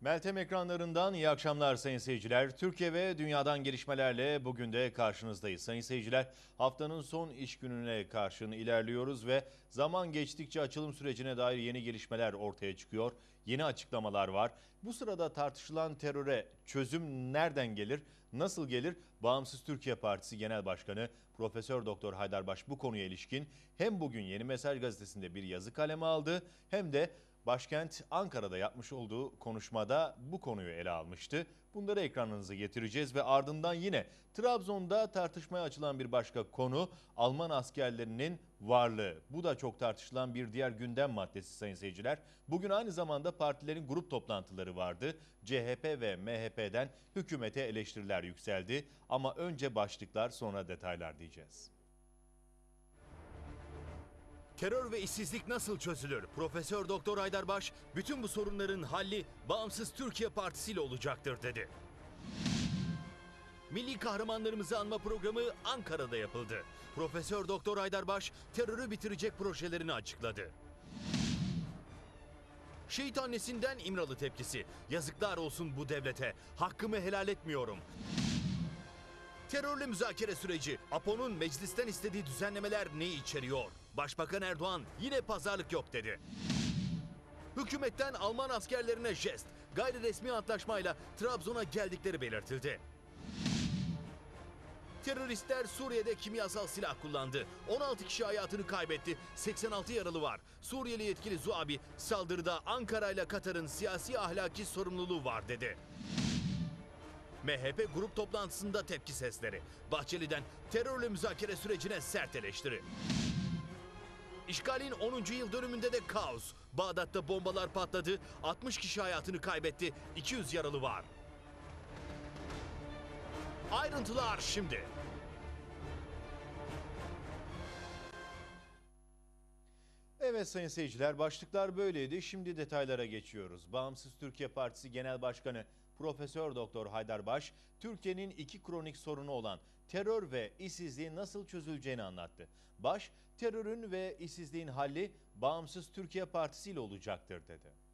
Meltem ekranlarından iyi akşamlar sayın seyirciler. Türkiye ve dünyadan gelişmelerle bugün de karşınızdayız. Sayın seyirciler, haftanın son iş gününe karşın ilerliyoruz ve zaman geçtikçe açılım sürecine dair yeni gelişmeler ortaya çıkıyor. Yeni açıklamalar var. Bu sırada tartışılan teröre çözüm nereden gelir, nasıl gelir? Bağımsız Türkiye Partisi Genel Başkanı Profesör Doktor Haydarbaş bu konuya ilişkin hem bugün Yeni Mesaj gazetesinde bir yazı kaleme aldı hem de başkent Ankara'da yapmış olduğu konuşmada bu konuyu ele almıştı. Bunları ekranınıza getireceğiz ve ardından yine Trabzon'da tartışmaya açılan bir başka konu Alman askerlerinin varlığı. Bu da çok tartışılan bir diğer gündem maddesi sayın seyirciler. Bugün aynı zamanda partilerin grup toplantıları vardı. CHP ve MHP'den hükümete eleştiriler yükseldi. Ama önce başlıklar sonra detaylar diyeceğiz. Terör ve işsizlik nasıl çözülür? Profesör Doktor Haydarbaş, bütün bu sorunların halli Bağımsız Türkiye Partisi ile olacaktır dedi. Milli kahramanlarımızı anma programı Ankara'da yapıldı. Profesör Doktor Haydarbaş terörü bitirecek projelerini açıkladı. Şehit annesinden İmralı tepkisi. Yazıklar olsun bu devlete. Hakkımı helal etmiyorum. Terörle müzakere süreci. APO'nun meclisten istediği düzenlemeler ne içeriyor? Başbakan Erdoğan yine pazarlık yok dedi. Hükümetten Alman askerlerine jest. Gayri resmi antlaşmayla Trabzon'a geldikleri belirtildi. Teröristler Suriye'de kimyasal silah kullandı. 16 kişi hayatını kaybetti. 86 yaralı var. Suriyeli yetkili Zuabi saldırıda Ankara ile Katar'ın siyasi ahlaki sorumluluğu var dedi. MHP grup toplantısında tepki sesleri. Bahçeli'den terörle müzakere sürecine sert eleştiri. İşgalin 10. yıl dönümünde de kaos. Bağdat'ta bombalar patladı. 60 kişi hayatını kaybetti. 200 yaralı var. Ayrıntılar şimdi. Evet sayın seyirciler, başlıklar böyleydi. Şimdi detaylara geçiyoruz. Bağımsız Türkiye Partisi Genel Başkanı Profesör Doktor Haydarbaş, Türkiye'nin iki kronik sorunu olan terör ve işsizliğin nasıl çözüleceğini anlattı. Baş, terörün ve işsizliğin halli Bağımsız Türkiye Partisi ile olacaktır dedi.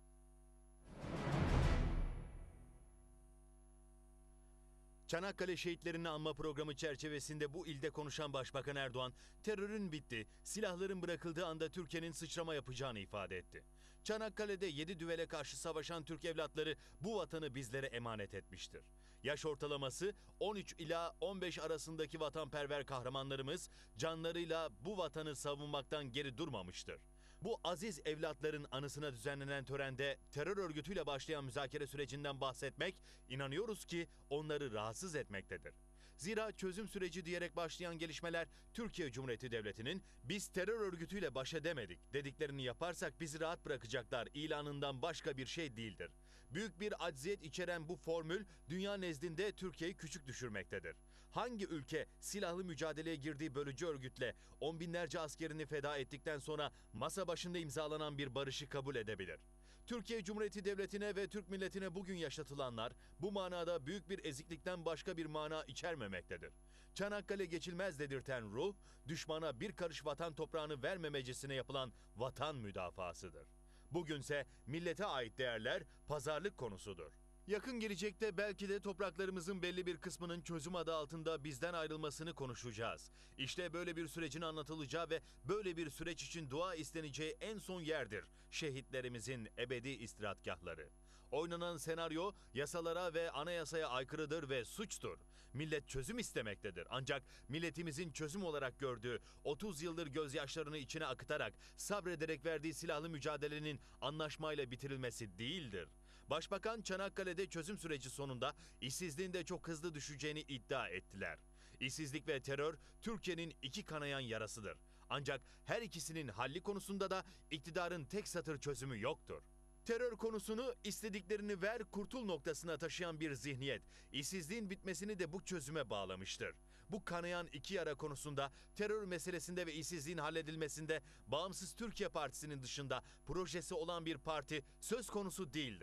Çanakkale şehitlerini anma programı çerçevesinde bu ilde konuşan Başbakan Erdoğan, terörün bitti, silahların bırakıldığı anda Türkiye'nin sıçrama yapacağını ifade etti. Çanakkale'de 7 düvele karşı savaşan Türk evlatları bu vatanı bizlere emanet etmiştir. Yaş ortalaması 13 ila 15 arasındaki vatanperver kahramanlarımız canlarıyla bu vatanı savunmaktan geri durmamıştır. Bu aziz evlatların anısına düzenlenen törende terör örgütüyle başlayan müzakere sürecinden bahsetmek, inanıyoruz ki onları rahatsız etmektedir. Zira çözüm süreci diyerek başlayan gelişmeler Türkiye Cumhuriyeti Devleti'nin biz terör örgütüyle baş edemedik dediklerini yaparsak bizi rahat bırakacaklar ilanından başka bir şey değildir. Büyük bir acziyet içeren bu formül dünya nezdinde Türkiye'yi küçük düşürmektedir. Hangi ülke silahlı mücadeleye girdiği bölücü örgütle on binlerce askerini feda ettikten sonra masa başında imzalanan bir barışı kabul edebilir? Türkiye Cumhuriyeti Devleti'ne ve Türk milletine bugün yaşatılanlar bu manada büyük bir eziklikten başka bir mana içermemektedir. Çanakkale geçilmez dedirten ruh, düşmana bir karış vatan toprağını vermemecesine yapılan vatan müdafaasıdır. Bugünse millete ait değerler pazarlık konusudur. Yakın gelecekte belki de topraklarımızın belli bir kısmının çözüm adı altında bizden ayrılmasını konuşacağız. İşte böyle bir sürecin anlatılacağı ve böyle bir süreç için dua isteneceği en son yerdir şehitlerimizin ebedi istirahatgahları. Oynanan senaryo yasalara ve anayasaya aykırıdır ve suçtur. Millet çözüm istemektedir. Ancak milletimizin çözüm olarak gördüğü 30 yıldır gözyaşlarını içine akıtarak sabrederek verdiği silahlı mücadelenin anlaşmayla bitirilmesi değildir. Başbakan Çanakkale'de çözüm süreci sonunda işsizliğin de çok hızlı düşeceğini iddia ettiler. İşsizlik ve terör Türkiye'nin iki kanayan yarasıdır. Ancak her ikisinin halli konusunda da iktidarın tek satır çözümü yoktur. Terör konusunu istediklerini ver kurtul noktasına taşıyan bir zihniyet, işsizliğin bitmesini de bu çözüme bağlamıştır. Bu kanayan iki yara konusunda terör meselesinde ve işsizliğin halledilmesinde Bağımsız Türkiye Partisi'nin dışında projesi olan bir parti söz konusu değildir.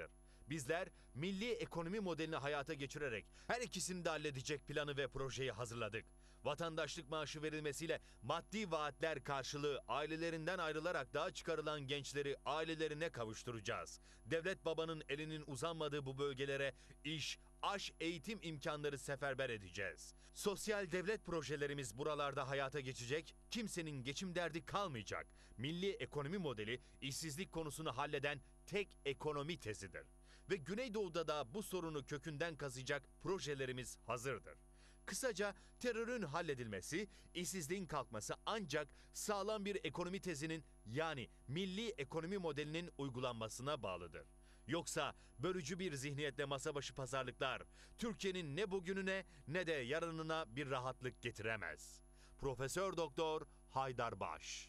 Bizler milli ekonomi modelini hayata geçirerek her ikisini de halledecek planı ve projeyi hazırladık. Vatandaşlık maaşı verilmesiyle maddi vaatler karşılığı ailelerinden ayrılarak dağa çıkarılan gençleri ailelerine kavuşturacağız. Devlet babanın elinin uzanmadığı bu bölgelere iş, aş, eğitim imkanları seferber edeceğiz. Sosyal devlet projelerimiz buralarda hayata geçecek, kimsenin geçim derdi kalmayacak. Milli ekonomi modeli işsizlik konusunu halleden tek ekonomi tezidir. Ve Güneydoğu'da da bu sorunu kökünden kazıyacak projelerimiz hazırdır. Kısaca terörün halledilmesi, işsizliğin kalkması ancak sağlam bir ekonomi tezinin yani milli ekonomi modelinin uygulanmasına bağlıdır. Yoksa bölücü bir zihniyetle masa başı pazarlıklar Türkiye'nin ne bugününe ne de yarınına bir rahatlık getiremez. Profesör Doktor Haydar Baş.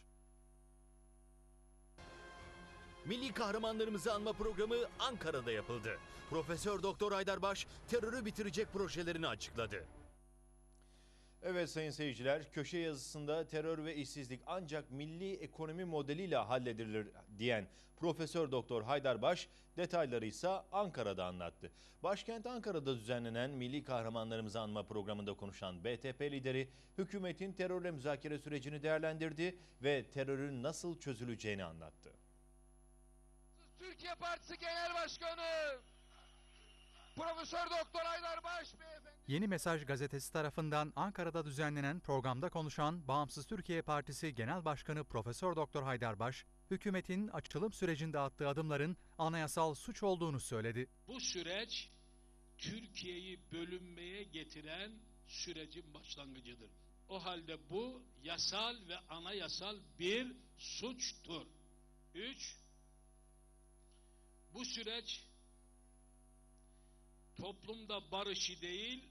Milli kahramanlarımızı anma programı Ankara'da yapıldı. Profesör Doktor Haydar Baş terörü bitirecek projelerini açıkladı. Evet sayın seyirciler, köşe yazısında terör ve işsizlik ancak milli ekonomi modeliyle halledilir diyen Profesör Doktor Haydar Baş detayları ise Ankara'da anlattı. Başkent Ankara'da düzenlenen Milli Kahramanlarımızı Anma programında konuşan BTP lideri hükümetin terörle müzakere sürecini değerlendirdi ve terörün nasıl çözüleceğini anlattı. Türkiye Partisi Genel Başkanı Profesör Doktor Haydar Baş beyefendi. Yeni Mesaj gazetesi tarafından Ankara'da düzenlenen programda konuşan Bağımsız Türkiye Partisi Genel Başkanı Profesör Doktor Haydar Baş, hükümetin açılım sürecinde attığı adımların anayasal suç olduğunu söyledi. Bu süreç Türkiye'yi bölünmeye getiren sürecin başlangıcıdır. O halde bu yasal ve anayasal bir suçtur. 3. Bu süreç toplumda barışı değil,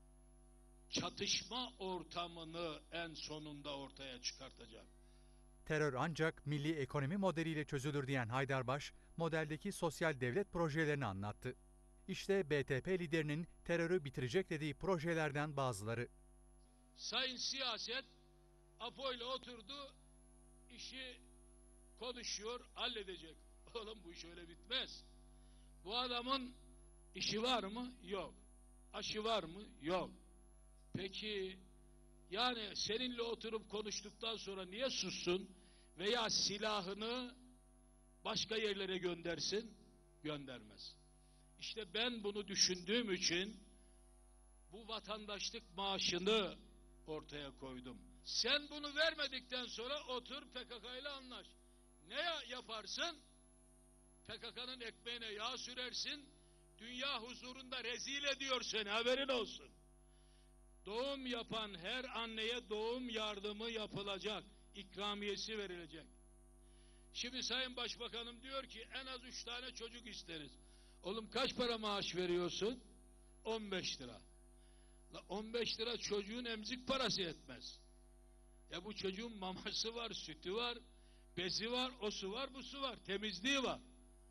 çatışma ortamını en sonunda ortaya çıkartacak. Terör ancak milli ekonomi modeliyle çözülür diyen Haydar Baş, modeldeki sosyal devlet projelerini anlattı. İşte BTP liderinin terörü bitirecek dediği projelerden bazıları. Sayın siyaset Apo ile oturdu, işi konuşuyor, halledecek. Oğlum bu iş öyle bitmez. Bu adamın işi var mı? Yok. Aşı var mı? Yok. Peki yani seninle oturup konuştuktan sonra niye sussun veya silahını başka yerlere göndersin? Göndermez. İşte ben bunu düşündüğüm için bu vatandaşlık maaşını ortaya koydum. Sen bunu vermedikten sonra otur PKK ile anlaş. Ne yaparsın? PKK'nın ekmeğine yağ sürersin, dünya huzurunda rezil ediyor seni, haberin olsun. Doğum yapan her anneye doğum yardımı yapılacak, ikramiyesi verilecek. Şimdi Sayın Başbakanım diyor ki en az 3 tane çocuk isteriz. Oğlum kaç para maaş veriyorsun? 15 lira. 15 lira çocuğun emzik parası etmez. Ya bu çocuğun maması var, sütü var, bezi var, osu var, busu var, temizliği var.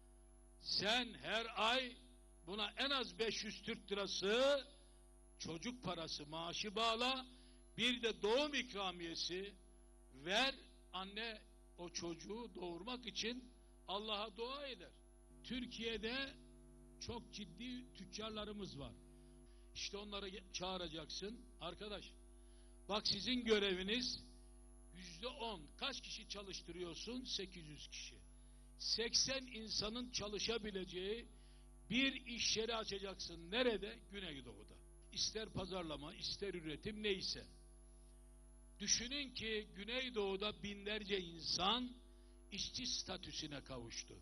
Sen her ay buna en az 500 Türk lirası çocuk parası maaşı bağla, bir de doğum ikramiyesi ver, anne o çocuğu doğurmak için Allah'a dua eder. Türkiye'de çok ciddi tüccarlarımız var. İşte onları çağıracaksın. Arkadaş, bak sizin göreviniz %10. Kaç kişi çalıştırıyorsun? 800 kişi. 80 insanın çalışabileceği bir iş yeri açacaksın. Nerede? Güneydoğu'da. İster pazarlama, ister üretim neyse. Düşünün ki Güneydoğu'da binlerce insan işçi statüsüne kavuştu.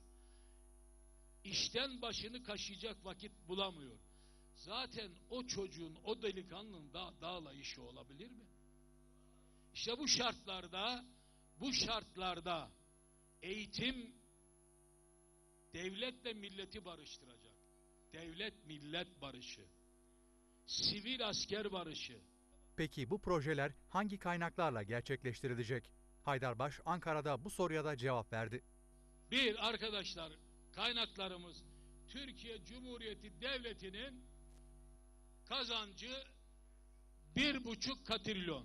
İşten başını kaşıyacak vakit bulamıyor. Zaten o çocuğun, o delikanlının dağla işi olabilir mi? İşte bu şartlarda eğitim devletle milleti barıştıracak. Devlet millet barışı. Sivil asker barışı. Peki bu projeler hangi kaynaklarla gerçekleştirilecek? Haydar Baş Ankara'da bu soruya da cevap verdi. Bir, arkadaşlar, kaynaklarımız Türkiye Cumhuriyeti Devleti'nin kazancı 1,5 katrilyon.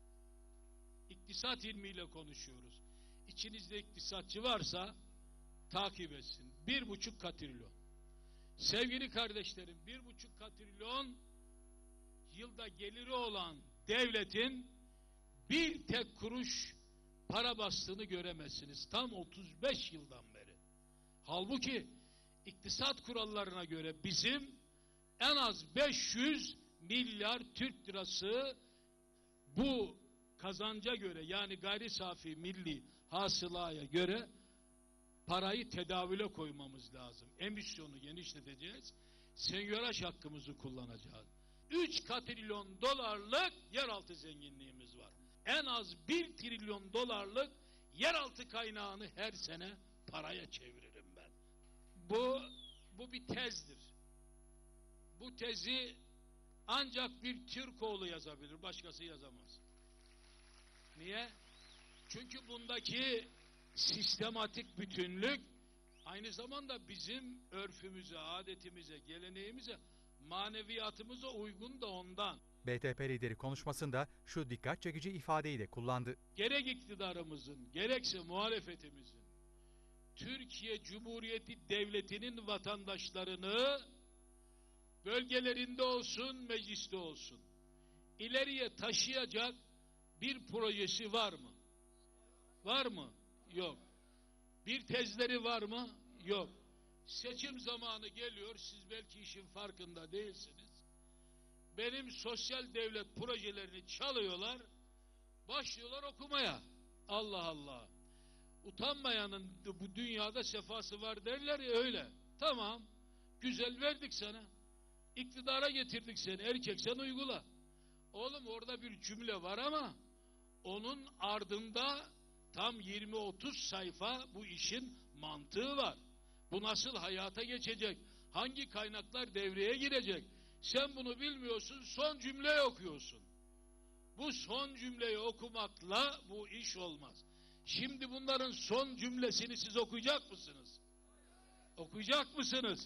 İktisat ilmiyle konuşuyoruz. İçinizde iktisatçı varsa takip etsin. 1,5 katrilyon. Sevgili kardeşlerim, 1,5 katrilyon yılda geliri olan devletin bir tek kuruş para bastığını göremezsiniz. Tam 35 yıldan beri. Halbuki iktisat kurallarına göre bizim en az 500 milyar Türk lirası bu kazanca göre, yani gayri safi milli hasılaya göre parayı tedavüle koymamız lazım. Emisyonu genişleteceğiz. Senyöraj hakkımızı kullanacağız. 3 katrilyon dolarlık yeraltı zenginliğimiz var. En az 1 trilyon dolarlık yeraltı kaynağını her sene paraya çeviririm ben. Bu bir tezdir. Bu tezi ancak bir Türkoğlu yazabilir, başkası yazamaz. Niye? Çünkü bundaki sistematik bütünlük aynı zamanda bizim örfümüze, adetimize, geleneğimize, maneviyatımıza uygun da ondan. BTP lideri konuşmasında şu dikkat çekici ifadeyi de kullandı. Gerek iktidarımızın, gerekse muhalefetimizin, Türkiye Cumhuriyeti Devleti'nin vatandaşlarını bölgelerinde olsun, mecliste olsun, ileriye taşıyacak bir projesi var mı? Var mı? Yok. Bir tezleri var mı? Yok. Seçim zamanı geliyor, siz belki işin farkında değilsiniz. Benim sosyal devlet projelerini çalıyorlar, başlıyorlar okumaya. Allah Allah. Utanmayanın bu dünyada sefası var derler ya, öyle. Tamam, güzel, verdik sana. İktidara getirdik seni, erkek sen uygula. Oğlum orada bir cümle var ama onun ardında tam 20-30 sayfa bu işin mantığı var. Bu nasıl hayata geçecek? Hangi kaynaklar devreye girecek? Sen bunu bilmiyorsun, son cümleyi okuyorsun. Bu son cümleyi okumakla bu iş olmaz. Şimdi bunların son cümlesini siz okuyacak mısınız? Okuyacak mısınız?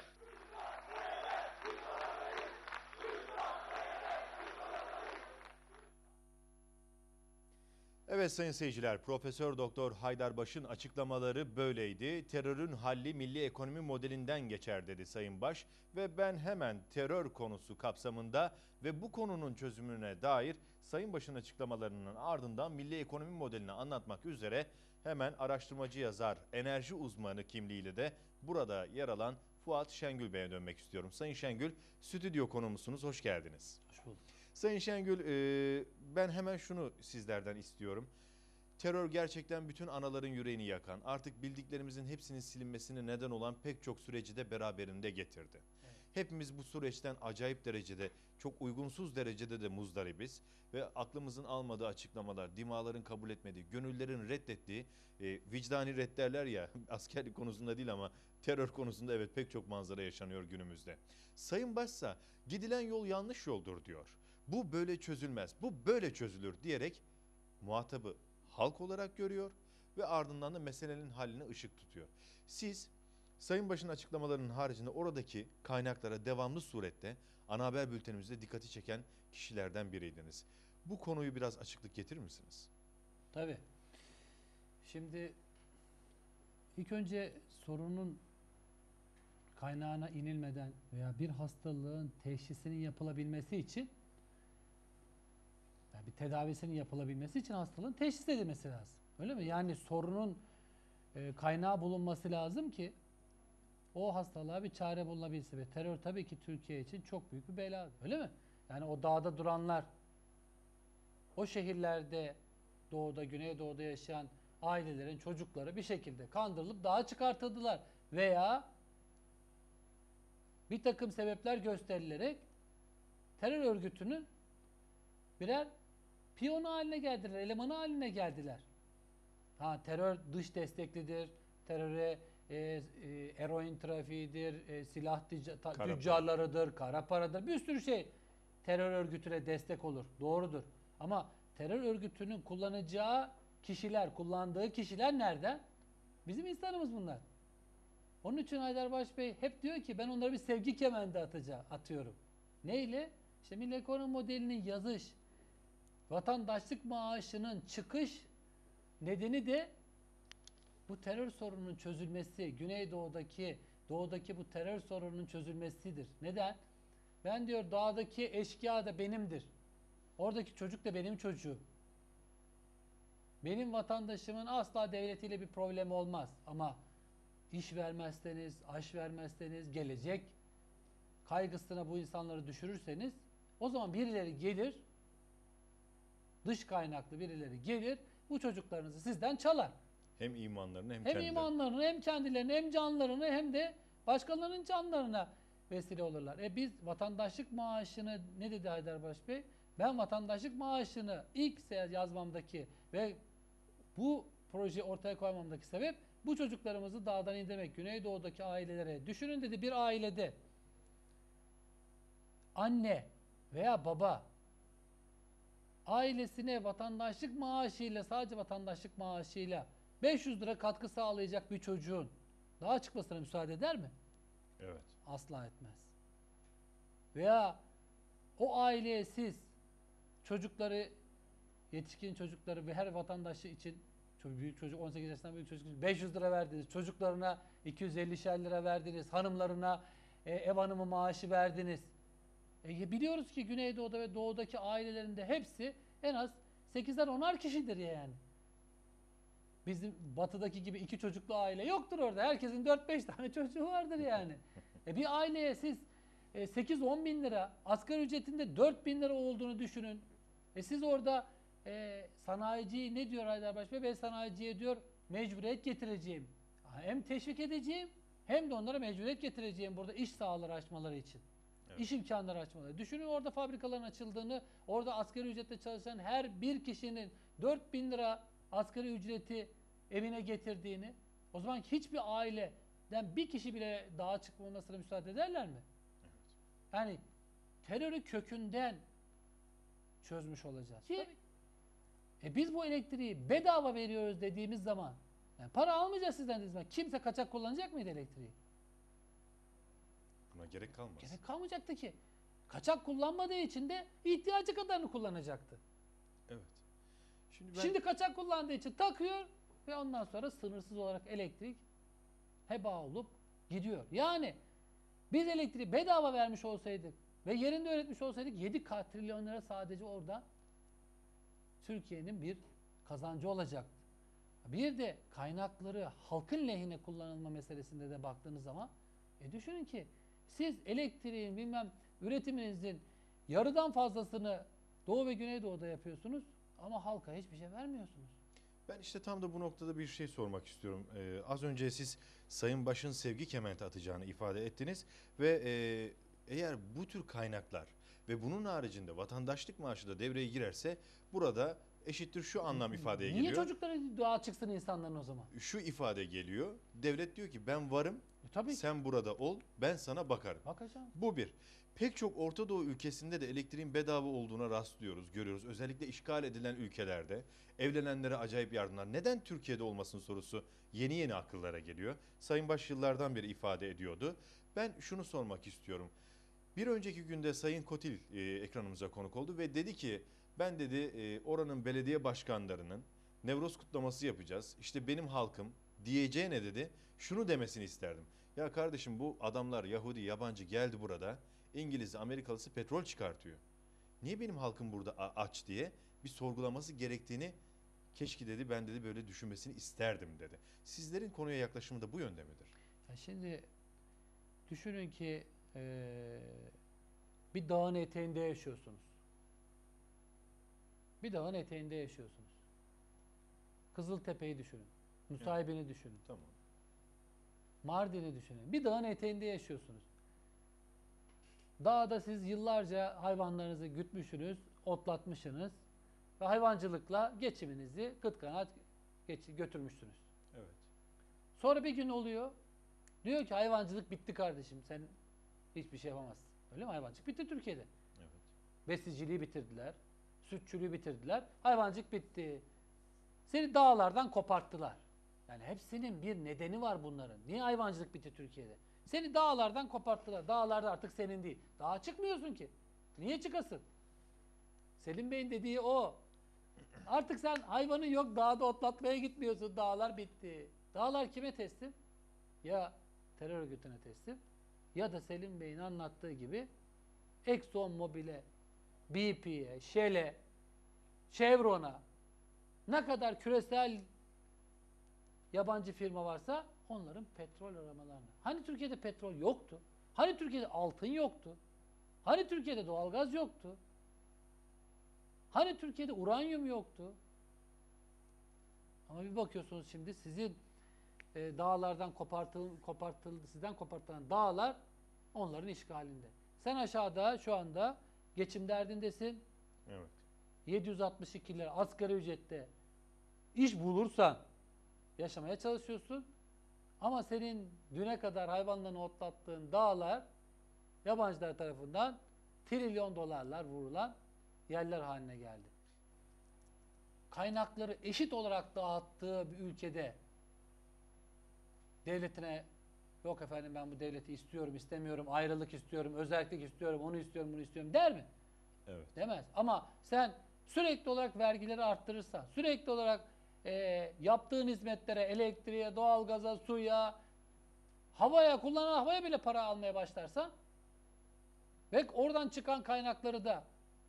Evet sayın seyirciler, Profesör Doktor Haydarbaş'ın açıklamaları böyleydi. Terörün halli milli ekonomi modelinden geçer dedi Sayın Baş ve ben hemen terör konusu kapsamında ve bu konunun çözümüne dair Sayın Baş'ın açıklamalarının ardından milli ekonomi modelini anlatmak üzere hemen araştırmacı yazar, enerji uzmanı kimliğiyle de burada yer alan Fuat Şengül Bey'e dönmek istiyorum. Sayın Şengül, stüdyo konuğumuzsunuz, hoş geldiniz. Hoş bulduk. Sayın Şengül, ben hemen şunu sizlerden istiyorum. Terör gerçekten bütün anaların yüreğini yakan, artık bildiklerimizin hepsinin silinmesine neden olan pek çok süreci de beraberinde getirdi. Evet. Hepimiz bu süreçten acayip derecede, çok uygunsuz derecede de muzdaribiz ve aklımızın almadığı açıklamalar, dimağların kabul etmediği, gönüllerin reddettiği, vicdani red derler ya, askerlik konusunda değil ama terör konusunda evet pek çok manzara yaşanıyor günümüzde. Sayın Başsa gidilen yol yanlış yoldur diyor. Bu böyle çözülmez, bu böyle çözülür diyerek muhatabı halk olarak görüyor ve ardından da meselenin haline ışık tutuyor. Siz Sayın Baş'ın açıklamalarının haricinde oradaki kaynaklara devamlı surette ana haber bültenimizde dikkati çeken kişilerden biriydiniz. Bu konuyu biraz açıklık getirir misiniz? Tabii. Şimdi ilk önce sorunun kaynağına inilmeden veya bir hastalığın teşhisinin yapılabilmesi için, yani bir tedavisinin yapılabilmesi için hastalığın teşhis edilmesi lazım. Öyle mi? Yani sorunun kaynağı bulunması lazım ki o hastalığa bir çare bulunabilse ve terör tabii ki Türkiye için çok büyük bir bela. Öyle mi? Yani o dağda duranlar, o şehirlerde, doğuda, güneydoğuda yaşayan ailelerin çocukları bir şekilde kandırılıp dağa çıkartıldılar veya bir takım sebepler gösterilerek terör örgütünün birer piyonu haline geldiler, elemanı haline geldiler. Ha, terör dış desteklidir, teröre eroin trafiğidir, silah tüccarlarıdır, kara paradır, bir sürü şey terör örgütüne destek olur. Doğrudur. Ama terör örgütünün kullanacağı kişiler, kullandığı kişiler nereden? Bizim insanımız bunlar. Onun için Haydarbaş Bey hep diyor ki ben onlara bir sevgi kemendi atıyorum. Neyle? İşte milli ekonomi modelinin yazış, vatandaşlık maaşının çıkış nedeni de bu terör sorununun çözülmesi, Güneydoğu'daki doğudaki bu terör sorununun çözülmesidir. Neden? Ben diyor dağdaki eşkıya da benimdir. Oradaki çocuk da benim çocuğum. Benim vatandaşımın asla devletiyle bir problemi olmaz. Ama iş vermezseniz, aş vermezseniz, gelecek kaygısına bu insanları düşürürseniz o zaman birileri gelir, dış kaynaklı birileri gelir, bu çocuklarınızı sizden çalar. Hem imanlarını hem Hem kendilerini. imanlarını hem kendilerini hem canlarını hem de başkalarının canlarına vesile olurlar. Biz vatandaşlık maaşını ne dedi Haydarbaş Bey? Ben vatandaşlık maaşını ilk yazmamdaki ve bu projeyi ortaya koymamdaki sebep bu çocuklarımızı dağdan indirmek. Güneydoğu'daki ailelere düşünün dedi, bir ailede anne veya baba ailesine vatandaşlık maaşıyla, sadece vatandaşlık maaşıyla 500 lira katkı sağlayacak bir çocuğun daha çıkmasına müsaade eder mi? Evet. Asla etmez. Veya o aileye siz çocukları, yetişkin çocukları ve her vatandaşı için büyük çocuk, 18 yaşından büyük çocuk için 500 lira verdiniz. Çocuklarına 250'şer lira verdiniz. Hanımlarına ev hanımı maaşı verdiniz. Biliyoruz ki Güneydoğu'da ve Doğu'daki ailelerinde hepsi en az 8'er 10'ar kişidir yani. Bizim batıdaki gibi 2 çocuklu aile yoktur orada. Herkesin 4-5 tane çocuğu vardır yani. Bir aileye siz 8-10 bin lira, asgari ücretinde 4 bin lira olduğunu düşünün. Siz orada sanayiciyi ne diyor Haydarbaş Bey? Ben sanayiciye diyor mecburiyet getireceğim. Hem teşvik edeceğim hem de onlara mecburiyet getireceğim burada iş sahaları açmaları için. Evet. İş imkanları açmaları. Düşünün orada fabrikaların açıldığını, orada asgari ücretle çalışan her bir kişinin 4 bin lira asgari ücreti evine getirdiğini. O zaman hiçbir aileden bir kişi bile dağa çıkmamasına müsaade ederler mi? Evet. Yani terörü kökünden çözmüş olacağız. Ki, biz bu elektriği bedava veriyoruz dediğimiz zaman, yani para almayacağız sizden dediğimiz zaman, kimse kaçak kullanacak mıydı elektriği? Buna gerek kalmaz. Gerek kalmayacaktı ki. Kaçak kullanmadığı için de ihtiyacı kadarını kullanacaktı. Evet. Şimdi kaçak kullandığı için takıyor ve ondan sonra sınırsız olarak elektrik heba olup gidiyor. Yani biz elektriği bedava vermiş olsaydık ve yerinde öğretmiş olsaydık 7 trilyon lira sadece orada Türkiye'nin bir kazancı olacaktı. Bir de kaynakları halkın lehine kullanılma meselesinde de baktığınız zaman düşünün ki siz elektriğin üretiminizin yarıdan fazlasını Doğu ve Güneydoğu'da yapıyorsunuz ama halka hiçbir şey vermiyorsunuz. Ben işte tam da bu noktada bir şey sormak istiyorum. Az önce siz Sayın Baş'ın sevgi kementi atacağını ifade ettiniz ve eğer bu tür kaynaklar ve bunun haricinde vatandaşlık maaşı da devreye girerse burada eşittir şu anlam ifadeye geliyor. Niye çocukları dağa çıksın insanların o zaman? Şu ifade geliyor. Devlet diyor ki ben varım, Tabii ki. sen burada ol, ben sana bakarım. Bakacağım. Bu bir. Pek çok Orta Doğu ülkesinde de elektriğin bedava olduğuna rastlıyoruz, görüyoruz. Özellikle işgal edilen ülkelerde evlenenlere acayip yardımlar. Neden Türkiye'de olmasın sorusu yeni yeni akıllara geliyor. Sayın Baş yıllardan beri ifade ediyordu. Ben şunu sormak istiyorum. Bir önceki günde Sayın Kotil ekranımıza konuk oldu ve dedi ki ben dedi oranın belediye başkanlarının Nevroz kutlaması yapacağız. İşte benim halkım diyeceğine dedi şunu demesini isterdim. Ya kardeşim bu adamlar Yahudi, yabancı geldi burada. İngiliz'i, Amerikalısı petrol çıkartıyor. Niye benim halkım burada aç diye bir sorgulaması gerektiğini keşke dedi ben dedi böyle düşünmesini isterdim dedi. Sizlerin konuya yaklaşımı da bu yönde midir? Ya şimdi düşünün ki bir dağın eteğinde yaşıyorsunuz. Bir dağın eteğinde yaşıyorsunuz. Kızıltepe'yi düşünün. Nusaybin'i düşünün. Tamam. Mardin'i düşünün. Bir dağın eteğinde yaşıyorsunuz. Dağda siz yıllarca hayvanlarınızı gütmüşsünüz, otlatmışsınız ve hayvancılıkla geçiminizi kıt kanaat götürmüşsünüz. Evet. Sonra bir gün oluyor, diyor ki hayvancılık bitti kardeşim, sen hiçbir şey yapamazsın. Öyle mi? Hayvancılık bitti Türkiye'de. Evet. Besiciliği bitirdiler, sütçülüğü bitirdiler, hayvancılık bitti. Seni dağlardan koparttılar. Yani hepsinin bir nedeni var bunların. Niye hayvancılık bitti Türkiye'de? Seni dağlardan koparttılar. Dağlarda artık senin değil. Dağa çıkmıyorsun ki. Niye çıkasın? Selim Bey'in dediği o. Artık sen hayvanın yok, dağda otlatmaya gitmiyorsun. Dağlar bitti. Dağlar kime teslim? Ya terör örgütüne teslim ya da Selim Bey'in anlattığı gibi Exxon Mobil'e, BP'ye, Shell'e, Chevron'a ne kadar küresel yabancı firma varsa onların petrol aramalarına. Hani Türkiye'de petrol yoktu? Hani Türkiye'de altın yoktu? Hani Türkiye'de doğalgaz yoktu? Hani Türkiye'de uranyum yoktu? Ama bir bakıyorsunuz şimdi sizin dağlardan sizden kopartılan dağlar onların işgalinde. Sen aşağıda şu anda geçim derdindesin. Evet. 762 lira asgari ücrette iş bulursan yaşamaya çalışıyorsun. Ama senin düne kadar hayvanlarını otlattığın dağlar yabancılar tarafından trilyon dolarlar vurulan yerler haline geldi. Kaynakları eşit olarak dağıttığı bir ülkede devletine yok efendim ben bu devleti istiyorum, istemiyorum, ayrılık istiyorum, özellik istiyorum, onu istiyorum, bunu istiyorum der mi? Evet. Demez. Ama sen sürekli olarak vergileri arttırırsan, sürekli olarak yaptığın hizmetlere, elektriğe, doğalgaza, suya, kullanılan havaya bile para almaya başlarsan ve oradan çıkan kaynakları da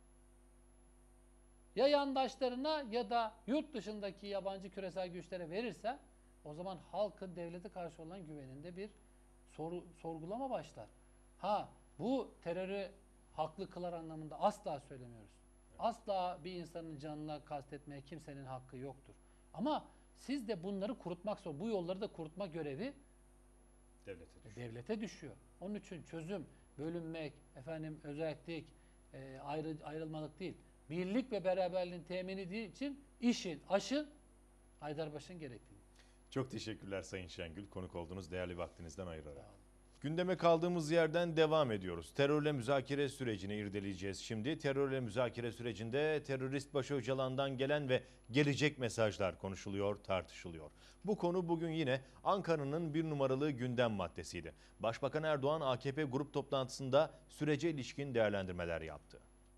ya yandaşlarına ya da yurt dışındaki yabancı küresel güçlere verirsen o zaman halkın devlete karşı olan güveninde bir sorgulama başlar. Bu terörü haklı kılar anlamında asla söylemiyoruz. Asla bir insanın canına kastetmeye kimsenin hakkı yoktur. Ama siz de bunları kurutmak zor. Bu yolları da kurutma görevi devlete düşüyor. Onun için çözüm, bölünmek, özellik, ayrılmalık değil. Birlik ve beraberliğin temini için aşın Haydarbaş'ın gerektiği. Çok teşekkürler Sayın Şengül. Konuk olduğunuz değerli vaktinizden ayırarak. Gündeme kaldığımız yerden devam ediyoruz. Terörle müzakere sürecini irdeleyeceğiz şimdi. Terörle müzakere sürecinde terörist başı Öcalan'dan gelen ve gelecek mesajlar konuşuluyor, tartışılıyor. Bu konu bugün yine Ankara'nın bir numaralı gündem maddesiydi. Başbakan Erdoğan AKP grup toplantısında sürece ilişkin değerlendirmeler yaptı.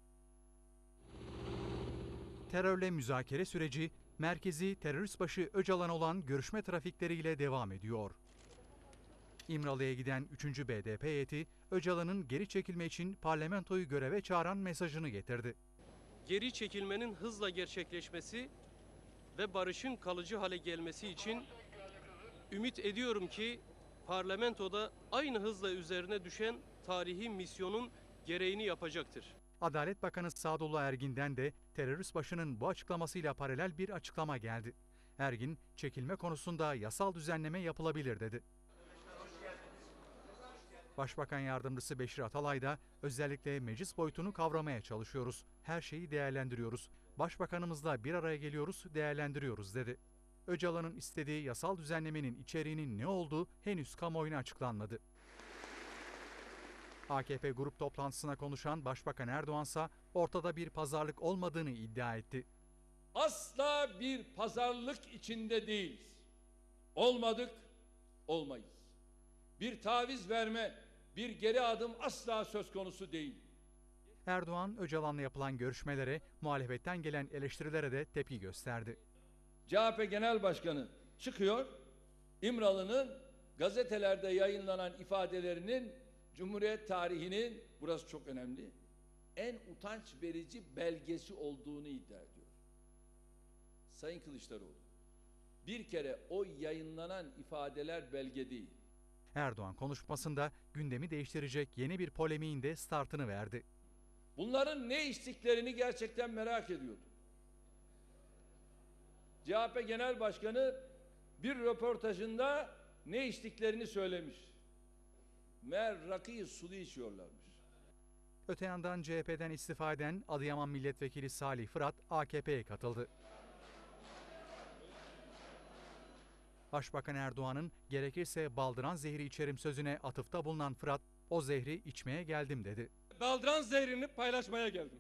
Terörle müzakere süreci merkezi terörist başı Öcalan olan görüşme trafikleriyle devam ediyor. İmralı'ya giden 3. BDP heyeti Öcalan'ın geri çekilme için parlamentoyu göreve çağıran mesajını getirdi. Geri çekilmenin hızla gerçekleşmesi ve barışın kalıcı hale gelmesi için ümit ediyorum ki parlamentoda aynı hızla üzerine düşen tarihi misyonun gereğini yapacaktır. Adalet Bakanı Sadullah Ergin'den de terörist başının bu açıklamasıyla paralel bir açıklama geldi. Ergin, çekilme konusunda yasal düzenleme yapılabilir dedi. Başbakan Yardımcısı Beşir Atalay da özellikle meclis boyutunu kavramaya çalışıyoruz. Her şeyi değerlendiriyoruz. Başbakanımızla bir araya geliyoruz, değerlendiriyoruz dedi. Öcalan'ın istediği yasal düzenlemenin içeriğinin ne olduğu henüz kamuoyuna açıklanmadı. AKP grup toplantısına konuşan Başbakan Erdoğan ise ortada bir pazarlık olmadığını iddia etti. Asla bir pazarlık içinde değiliz. Olmadık, olmayız. Bir taviz verme, bir geri adım asla söz konusu değil. Erdoğan, Öcalan'la yapılan görüşmelere, muhalefetten gelen eleştirilere de tepki gösterdi. CHP Genel Başkanı çıkıyor, İmralı'nın gazetelerde yayınlanan ifadelerinin Cumhuriyet tarihinin, burası çok önemli, en utanç verici belgesi olduğunu iddia ediyor. Sayın Kılıçdaroğlu, bir kere o yayınlanan ifadeler belge değil. Erdoğan konuşmasında gündemi değiştirecek yeni bir polemiğin de startını verdi. Bunların ne içtiklerini gerçekten merak ediyordum. CHP Genel Başkanı bir röportajında ne içtiklerini söylemiş. Meğer rakıyı sulu içiyorlarmış. Öte yandan CHP'den istifa eden Adıyaman Milletvekili Salih Fırat AKP'ye katıldı. Başbakan Erdoğan'ın gerekirse baldıran zehri içerim sözüne atıfta bulunan Fırat, o zehri içmeye geldim dedi. Baldıran zehrini paylaşmaya geldim.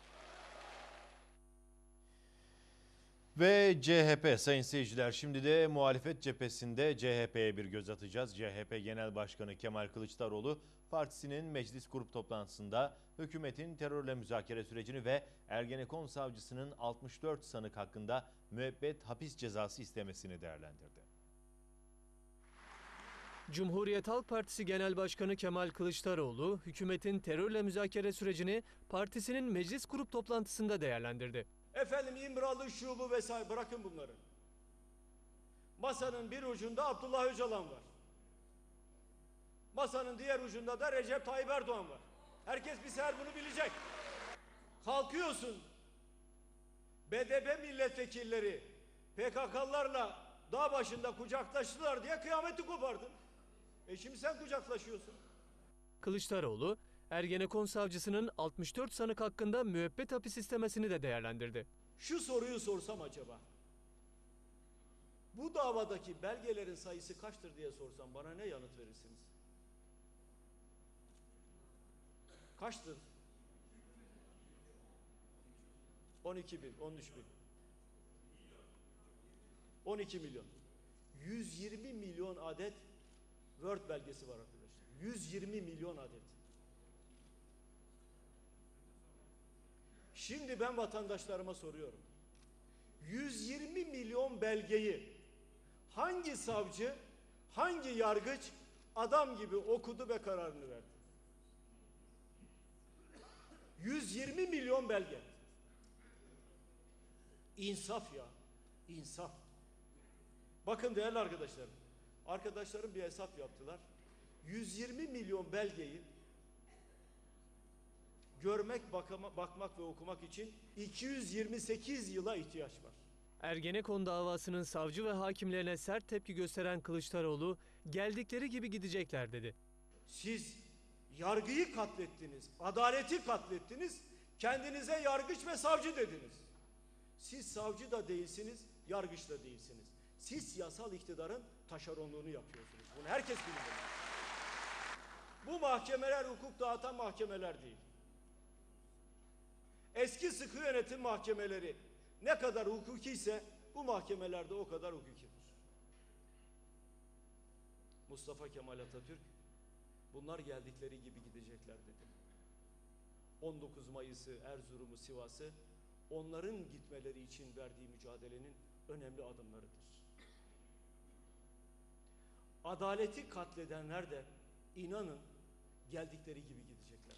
Ve CHP sayın seyirciler, şimdi de muhalefet cephesinde CHP'ye bir göz atacağız. CHP Genel Başkanı Kemal Kılıçdaroğlu partisinin meclis grup toplantısında hükümetin terörle müzakere sürecini ve Ergenekon savcısının 64 sanık hakkında müebbet hapis cezası istemesini değerlendirdi. Cumhuriyet Halk Partisi Genel Başkanı Kemal Kılıçdaroğlu, hükümetin terörle müzakere sürecini partisinin meclis grup toplantısında değerlendirdi. Efendim İmralı, şu bu vesaire, bırakın bunları. Masanın bir ucunda Abdullah Öcalan var. Masanın diğer ucunda da Recep Tayyip Erdoğan var. Herkes bir sefer bunu bilecek. Kalkıyorsun, BDP milletvekilleri PKK'lılarla dağ başında kucaklaştılar diye kıyameti kopardın. Şimdi sen kucaklaşıyorsun. Kılıçdaroğlu, Ergenekon savcısının 64 sanık hakkında müebbet hapis istemesini de değerlendirdi. Şu soruyu sorsam acaba, bu davadaki belgelerin sayısı kaçtır diye sorsam bana ne yanıt verirsiniz? Kaçtır? 12 bin, 13 bin. 12 milyon. 120 milyon adet Word belgesi var arkadaşlar. 120 milyon adet. Şimdi ben vatandaşlarıma soruyorum. 120 milyon belgeyi hangi savcı, hangi yargıç adam gibi okudu ve kararını verdi? 120 milyon belge. İnsaf ya, insaf. Bakın değerli arkadaşlarım, arkadaşlarım bir hesap yaptılar. 120 milyon belgeyi görmek, bakmak ve okumak için 228 yıla ihtiyaç var. Ergenekon davasının savcı ve hakimlerine sert tepki gösteren Kılıçdaroğlu, geldikleri gibi gidecekler dedi. Siz yargıyı katlettiniz, adaleti katlettiniz, kendinize yargıç ve savcı dediniz. Siz savcı da değilsiniz, yargıç da değilsiniz. Siz yasal iktidarın taşeronluğunu yapıyorsunuz. Bunu herkes bilir. Bu mahkemeler hukuk dağıtan mahkemeler değil. Eski sıkı yönetim mahkemeleri ne kadar hukuki ise bu mahkemelerde o kadar hukukidir. Mustafa Kemal Atatürk, bunlar geldikleri gibi gidecekler dedi. 19 Mayıs'ı, Erzurum'u, Sivas'ı onların gitmeleri için verdiği mücadelenin önemli adımlarıdır. Adaleti katledenler de inanın geldikleri gibi gidecekler.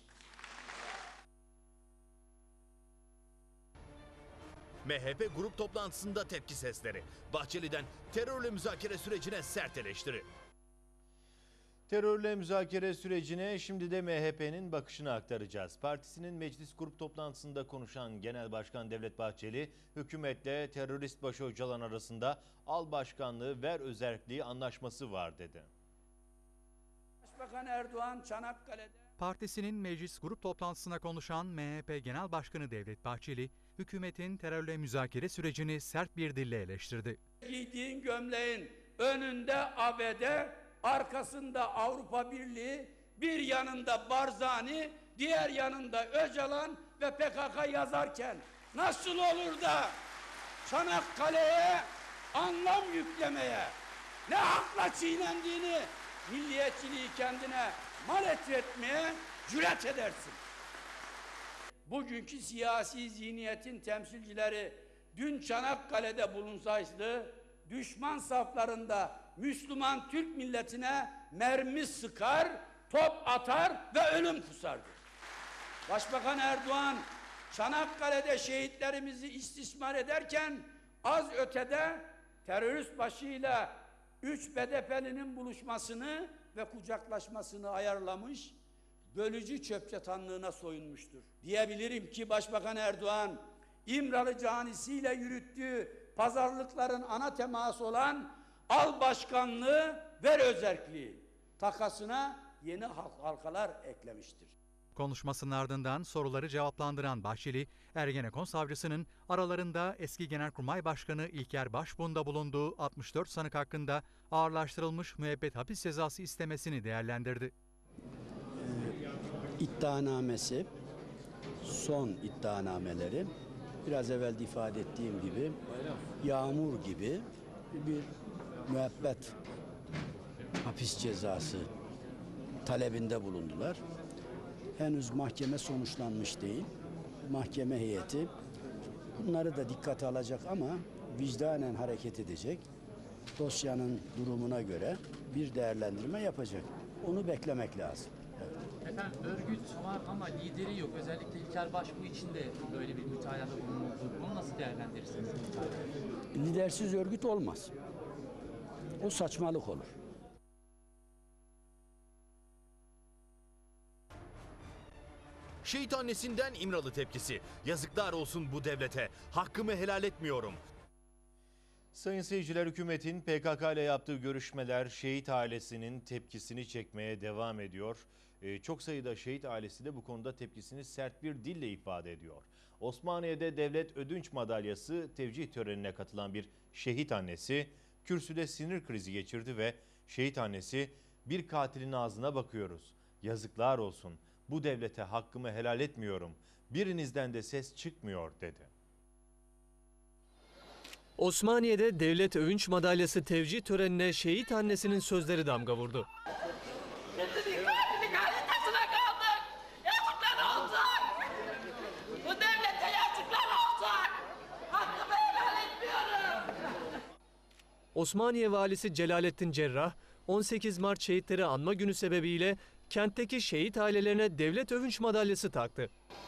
MHP grup toplantısında tepki sesleri. Bahçeli'den terörle müzakere sürecine sert eleştiri. Terörle müzakere sürecine şimdi de MHP'nin bakışını aktaracağız. Partisinin meclis grup toplantısında konuşan Genel Başkan Devlet Bahçeli, hükümetle terörist başı Öcalan arasında al başkanlığı ver özerkliği anlaşması var dedi. Başbakan Erdoğan Çanakkale'de Partisinin meclis grup toplantısına konuşan MHP Genel Başkanı Devlet Bahçeli, hükümetin terörle müzakere sürecini sert bir dille eleştirdi. Giydiğin gömleğin önünde ABD, arkasında Avrupa Birliği, bir yanında Barzani, diğer yanında Öcalan ve PKK yazarken nasıl olur da Çanakkale'ye anlam yüklemeye, ne hakla çiğnendiğini, milliyetçiliği kendine mal etmeye cüret edersin? Bugünkü siyasi zihniyetin temsilcileri dün Çanakkale'de bulunsaydı, düşman saflarında Müslüman Türk milletine mermi sıkar, top atar ve ölüm kusardı. Başbakan Erdoğan Çanakkale'de şehitlerimizi istismar ederken az ötede terörist başıyla 3 BDP'linin buluşmasını ve kucaklaşmasını ayarlamış, bölücü çöpçatanlığına soyunmuştur. Diyebilirim ki Başbakan Erdoğan İmralı canisiyle yürüttüğü pazarlıkların ana teması olan al başkanlığı ver özerkliği takasına yeni halkalar eklemiştir. Konuşmasının ardından soruları cevaplandıran Bahçeli, Ergenekon savcısının aralarında eski Genelkurmay Başkanı İlker Başbuğ'un da bulunduğu 64 sanık hakkında ağırlaştırılmış müebbet hapis cezası istemesini değerlendirdi. İddianamesi, son iddianameleri, biraz evvel de ifade ettiğim gibi yağmur gibi bir müebbet hapis cezası talebinde bulundular. Henüz mahkeme sonuçlanmış değil. Mahkeme heyeti bunları da dikkate alacak ama vicdanen hareket edecek. Dosyanın durumuna göre bir değerlendirme yapacak. Onu beklemek lazım. Efendim örgüt var ama lideri yok. Özellikle İlker Başbuğ için de böyle bir mütalada bulunuldu. Bunu nasıl değerlendirirsiniz? Lidersiz örgüt olmaz. O saçmalık olur. Şehit annesinden İmralı tepkisi. Yazıklar olsun bu devlete. Hakkımı helal etmiyorum. Sayın seyirciler, hükümetin PKK ile yaptığı görüşmeler şehit ailesinin tepkisini çekmeye devam ediyor. Çok sayıda şehit ailesi de bu konuda tepkisini sert bir dille ifade ediyor. Osmaniye'de devlet ödünç madalyası tevcih törenine katılan bir şehit annesi kürsüde sinir krizi geçirdi ve şehit annesi "Bir katilin ağzına bakıyoruz. Yazıklar olsun. Bu devlete hakkımı helal etmiyorum. Birinizden de ses çıkmıyor" dedi. Osmaniye'de devlet övünç madalyası tevcih törenine şehit annesinin sözleri damga vurdu. Bu devlete yazıklar olsun. Hakkımı helal etmiyorum. Osmaniye valisi Celalettin Cerrah, 18 Mart Şehitleri Anma Günü sebebiyle kentteki şehit ailelerine devlet övünç madalyası taktı.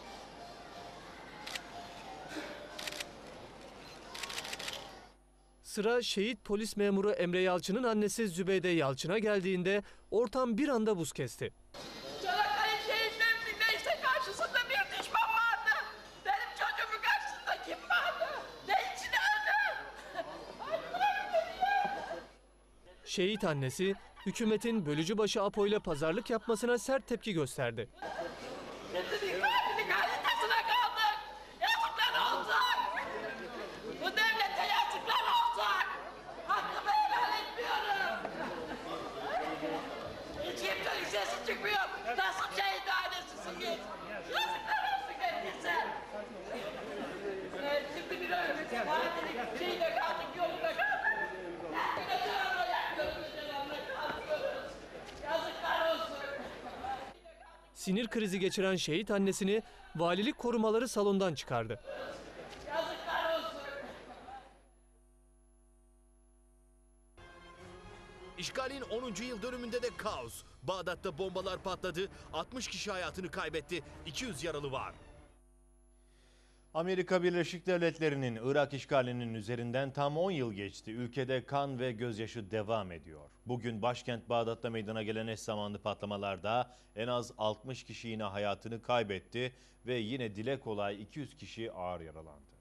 Sıra şehit polis memuru Emre Yalçın'ın annesi Zübeyde Yalçın'a geldiğinde ortam bir anda buz kesti. Çanakkale şehitlerinin neyse karşısında bir düşman vardı. Benim çocuğumun karşısında kim vardı? Ne için öldü? Ay bırak beni ya. Şehit annesi, hükümetin bölücübaşı Apo ile pazarlık yapmasına sert tepki gösterdi. Kesinlikle katilin haritasına kaldık. Yazıklar olsun. Bu devlete yazıklar olsun. Hakkımı helal etmiyorum. Hiç kimsenin sesi çıkmıyor. Nasıl şehit ailesisiniz? Yazıklar olsun kendinize. Şimdi bir öyle katilin şeyine kaldık, yoluna kaldık. Yazıklar olsun. Sinir krizi geçiren şehit annesini valilik korumaları salondan çıkardı. Yazıklar olsun. İşgalin 10. yıl dönümünde de kaos. Bağdat'ta bombalar patladı, 60 kişi hayatını kaybetti, 200 yaralı var. Amerika Birleşik Devletleri'nin Irak işgalinin üzerinden tam 10 yıl geçti. Ülkede kan ve gözyaşı devam ediyor. Bugün başkent Bağdat'ta meydana gelen eş zamanlı patlamalarda en az 60 kişi yine hayatını kaybetti ve yine dile kolay 200 kişi ağır yaralandı.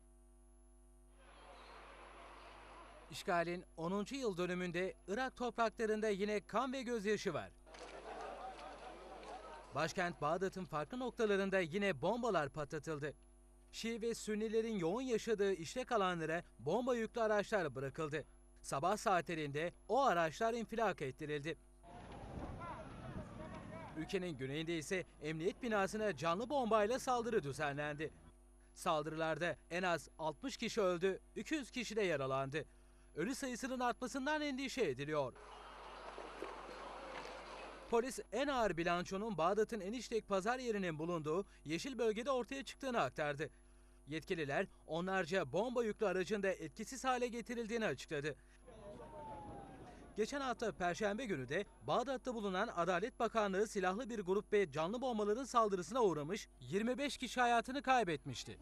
İşgalin 10. yıl dönümünde Irak topraklarında yine kan ve gözyaşı var. Başkent Bağdat'ın farklı noktalarında yine bombalar patlatıldı. Şii ve Sünnilerin yoğun yaşadığı işlek alanlara bomba yüklü araçlar bırakıldı. Sabah saatlerinde o araçlar infilak ettirildi. Ülkenin güneyinde ise emniyet binasına canlı bombayla saldırı düzenlendi. Saldırılarda en az 60 kişi öldü, 200 kişi de yaralandı. Ölü sayısının artmasından endişe ediliyor. Polis en ağır bilançonun Bağdat'ın en işlek pazar yerinin bulunduğu yeşil bölgede ortaya çıktığını aktardı. Yetkililer onlarca bomba yüklü aracın da etkisiz hale getirildiğini açıkladı. Geçen hafta Perşembe günü de Bağdat'ta bulunan Adalet Bakanlığı silahlı bir grup ve canlı bombaların saldırısına uğramış, 25 kişi hayatını kaybetmişti.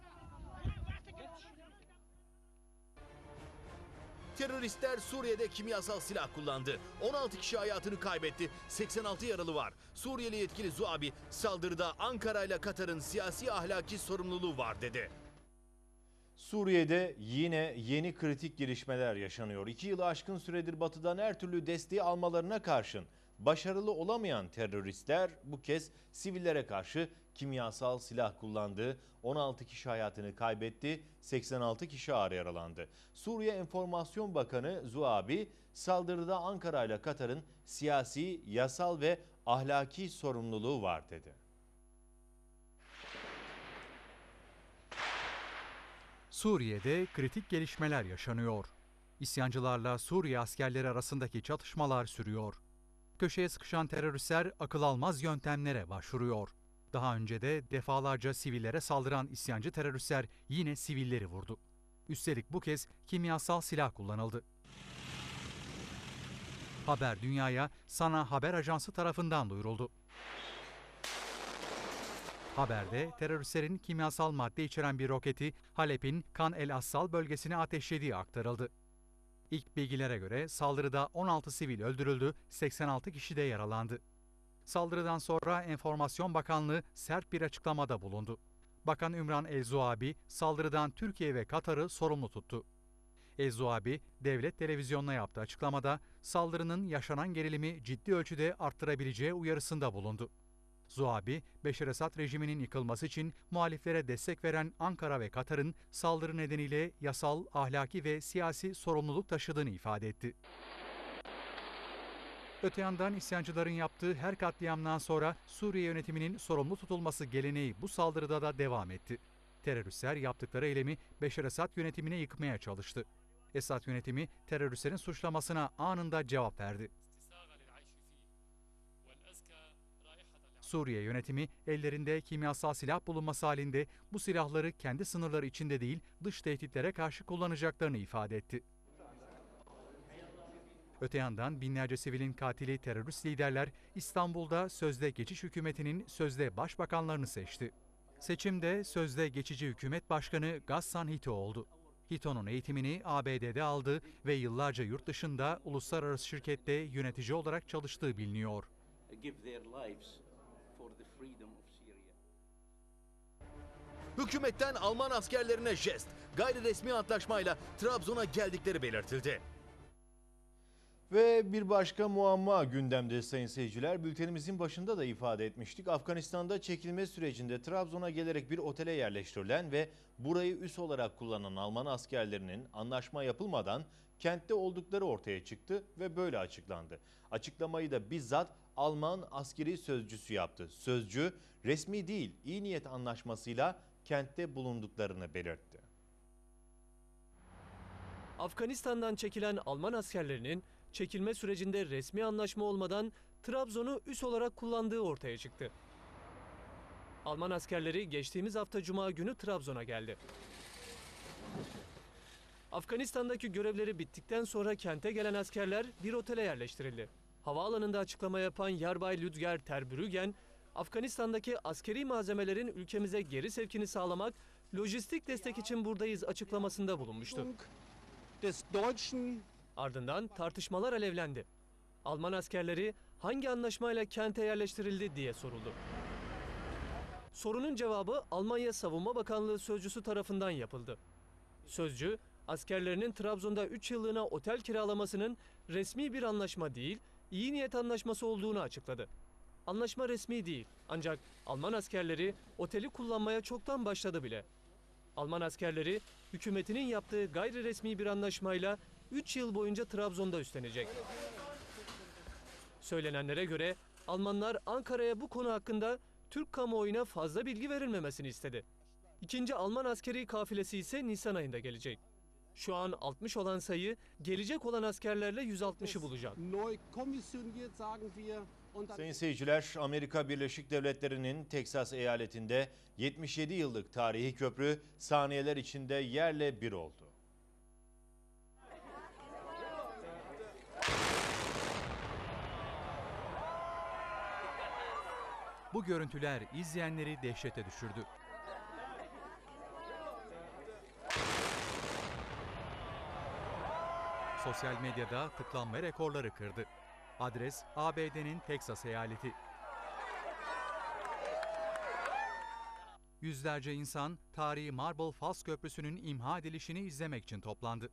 Teröristler Suriye'de kimyasal silah kullandı. 16 kişi hayatını kaybetti, 86 yaralı var. Suriyeli yetkili Zuabi, saldırıda Ankara ile Katar'ın siyasi ahlaki sorumluluğu var dedi. Suriye'de yine yeni kritik gelişmeler yaşanıyor. 2 yılı aşkın süredir Batı'dan her türlü desteği almalarına karşın başarılı olamayan teröristler bu kez sivillere karşı kimyasal silah kullandı. 16 kişi hayatını kaybetti, 86 kişi ağır yaralandı. Suriye Enformasyon Bakanı Zuabi, saldırıda Ankara ile Katar'ın siyasi, yasal ve ahlaki sorumluluğu var dedi. Suriye'de kritik gelişmeler yaşanıyor. İsyancılarla Suriye askerleri arasındaki çatışmalar sürüyor. Köşeye sıkışan teröristler akıl almaz yöntemlere başvuruyor. Daha önce de defalarca sivillere saldıran isyancı teröristler yine sivilleri vurdu. Üstelik bu kez kimyasal silah kullanıldı. Haber dünyaya Sana Haber Ajansı tarafından duyuruldu. Haberde teröristlerin kimyasal madde içeren bir roketi Halep'in Kan el Assal bölgesine ateşlediği aktarıldı. İlk bilgilere göre saldırıda 16 sivil öldürüldü, 86 kişi de yaralandı. Saldırıdan sonra Enformasyon Bakanlığı sert bir açıklamada bulundu. Bakan Ümran El-Zuabi saldırıdan Türkiye ve Katar'ı sorumlu tuttu. El-Zuabi, devlet televizyonuna yaptığı açıklamada saldırının yaşanan gerilimi ciddi ölçüde arttırabileceği uyarısında bulundu. Zuabi, Beşar Esad rejiminin yıkılması için muhaliflere destek veren Ankara ve Katar'ın saldırı nedeniyle yasal, ahlaki ve siyasi sorumluluk taşıdığını ifade etti. Öte yandan isyancıların yaptığı her katliamdan sonra Suriye yönetiminin sorumlu tutulması geleneği bu saldırıda da devam etti. Teröristler yaptıkları eylemi Beşar Esad yönetimine yıkmaya çalıştı. Esad yönetimi teröristlerin suçlamasına anında cevap verdi. Suriye yönetimi ellerinde kimyasal silah bulunması halinde bu silahları kendi sınırları içinde değil dış tehditlere karşı kullanacaklarını ifade etti. Öte yandan binlerce sivilin katili terörist liderler İstanbul'da sözde geçiş hükümetinin sözde başbakanlarını seçti. Seçimde sözde geçici hükümet başkanı Ghassan Hito oldu. Hito'nun eğitimini ABD'de aldı ve yıllarca yurt dışında uluslararası şirkette yönetici olarak çalıştığı biliniyor. Hükümetten Alman askerlerine jest, gayri resmi antlaşmayla Trabzon'a geldikleri belirtildi. Ve bir başka muamma gündemde sayın seyirciler. Bültenimizin başında da ifade etmiştik. Afganistan'da çekilme sürecinde Trabzon'a gelerek bir otele yerleştirilen ve burayı üs olarak kullanan Alman askerlerinin anlaşma yapılmadan kentte oldukları ortaya çıktı ve böyle açıklandı. Açıklamayı da bizzat Alman askeri sözcüsü yaptı. Sözcü resmi değil, iyi niyet anlaşmasıyla kentte bulunduklarını belirtti. Afganistan'dan çekilen Alman askerlerinin çekilme sürecinde resmi anlaşma olmadan Trabzon'u üs olarak kullandığı ortaya çıktı. Alman askerleri geçtiğimiz hafta Cuma günü Trabzon'a geldi. Afganistan'daki görevleri bittikten sonra kente gelen askerler bir otele yerleştirildi. Havaalanında açıklama yapan Yarbay Lüdger Terbrügen, Afganistan'daki askeri malzemelerin ülkemize geri sevkini sağlamak, lojistik destek için buradayız açıklamasında bulunmuştu. Ardından tartışmalar alevlendi. Alman askerleri hangi anlaşmayla kente yerleştirildi diye soruldu. Sorunun cevabı Almanya Savunma Bakanlığı sözcüsü tarafından yapıldı. Sözcü, askerlerinin Trabzon'da 3 yıllığına otel kiralamasının resmi bir anlaşma değil, iyi niyet anlaşması olduğunu açıkladı. Anlaşma resmi değil, ancak Alman askerleri oteli kullanmaya çoktan başladı bile. Alman askerleri hükümetinin yaptığı gayri resmi bir anlaşmayla 3 yıl boyunca Trabzon'da üstlenecek. Söylenenlere göre Almanlar Ankara'ya bu konu hakkında Türk kamuoyuna fazla bilgi verilmemesini istedi. İkinci Alman askeri kafilesi ise Nisan ayında gelecek. Şu an 60 olan sayı gelecek olan askerlerle 160'ı bulacak. Sayın seyirciler, Amerika Birleşik Devletleri'nin Teksas eyaletinde 77 yıllık tarihi köprü saniyeler içinde yerle bir oldu. Bu görüntüler izleyenleri dehşete düşürdü. Sosyal medyada tıklanma rekorları kırdı. Adres ABD'nin Teksas eyaleti. Yüzlerce insan tarihi Marble Falls Köprüsü'nün imha edilişini izlemek için toplandı.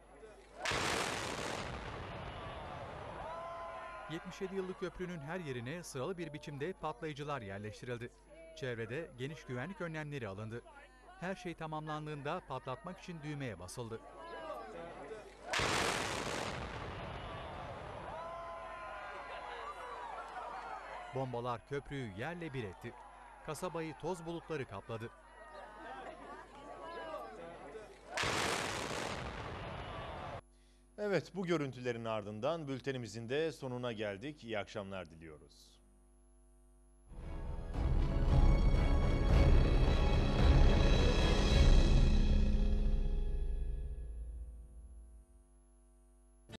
77 yıllık köprünün her yerine sıralı bir biçimde patlayıcılar yerleştirildi. Çevrede geniş güvenlik önlemleri alındı. Her şey tamamlandığında patlatmak için düğmeye basıldı. Bombalar köprüyü yerle bir etti. Kasabayı toz bulutları kapladı. Evet, bu görüntülerin ardından bültenimizin de sonuna geldik. İyi akşamlar diliyoruz.